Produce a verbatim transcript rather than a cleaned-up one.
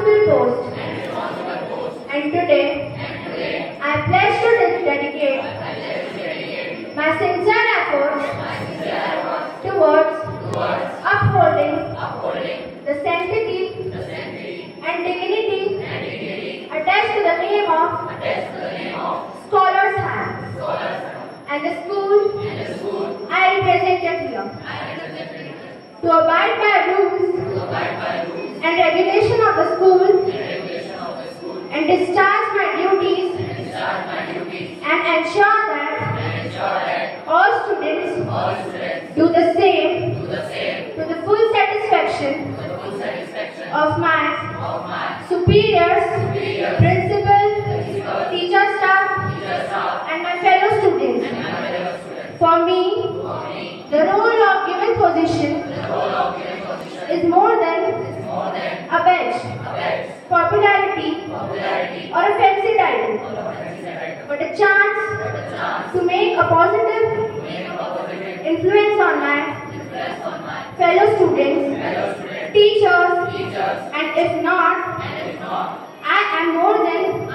responsible post. And today, I pledge to dedicate my sincere efforts towards upholding the sanctity and dignity attached to the name of Scholars Hand and the school I represented here. To abide by rules and regulation of the school and discharge my duties and ensure that all students do the same to the full satisfaction of my superiors, principal, teacher staff and my fellow students. For me, the role of given position is more than a badge, popularity or a fancy title, but a chance to make a positive influence on my fellow students, teachers, and if not, I am more than